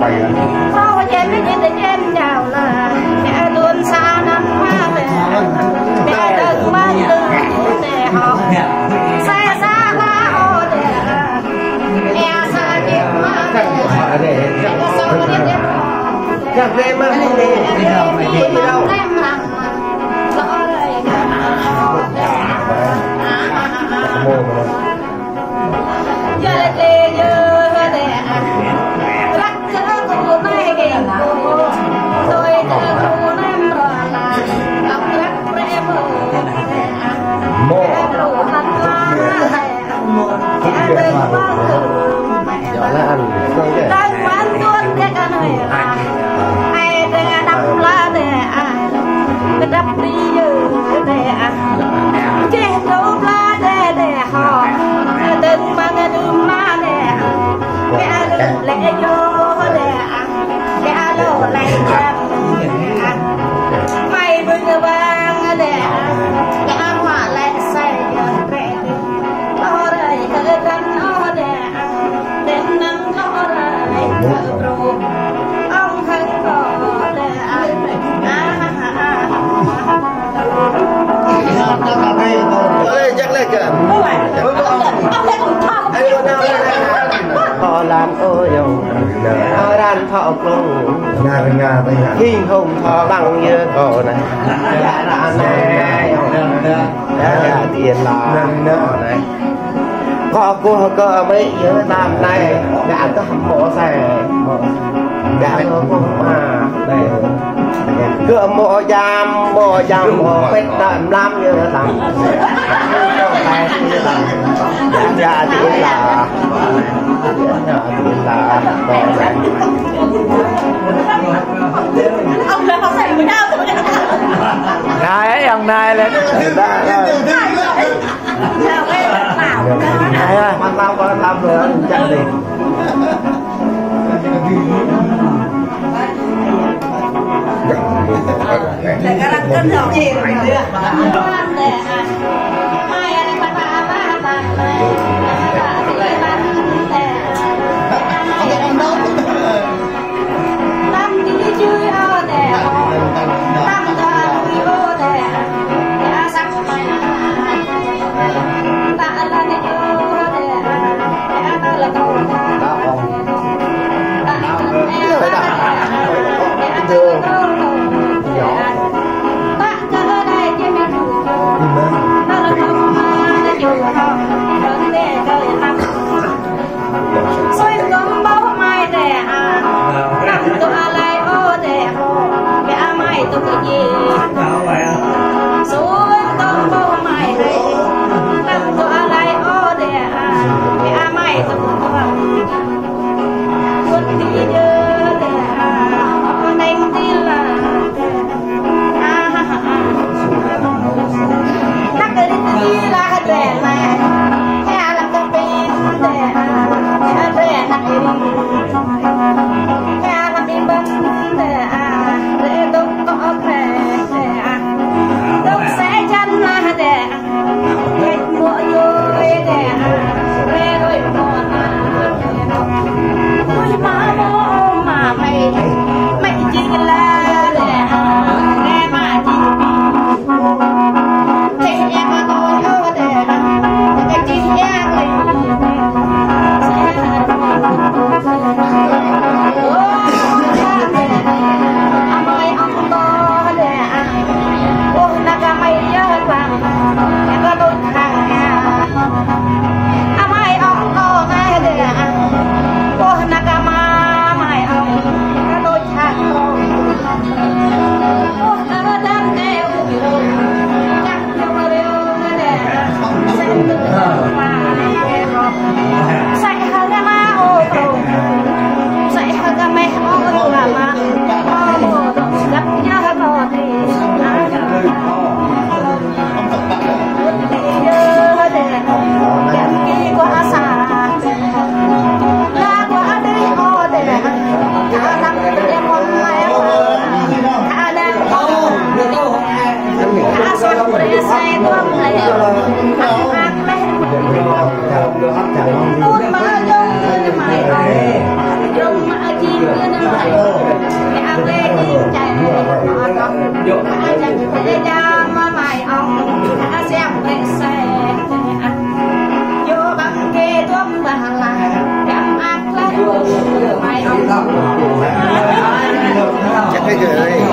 sau trên cái gì trên chào là mẹ luôn xa năm hoa về mẹ đừng mang đừng để họ xa xa la ô để mẹ xa chiếc hoa để sau cái gì chắc em mà không đi đâu đắp đi để che đâu la để họ đừng mang đừng ma để cái lệ vô để cái lỗ lệ chạm mày bưng vàng để cái hoa lệ say rẻ ở đây hơi gần ở để đến nắng ở đây rồi ông khăn có để họ làm ô dòng họ đàn thọ cùng khi không thọ bằng như cổ này đã tiền là này có cô cơ mấy nhớ năm nay đã có hầm mộ xe đã có mà đây cửa mộ giam mộ phết đậm lắm như làm dạ thì là ông là có xảy với nhau rồi này ấy ông này lên này mặt tao có làm rồi chẳng gì để cái răng cân nhỏ gì rồi Hãy subscribe cho kênh Ghiền Mì Gõ để không bỏ lỡ những video hấp dẫn. chẳng thấy cha mà mày ông xem về xe vô bằng kê thuốc bà là cảm ác lấy mày ông chắc cái người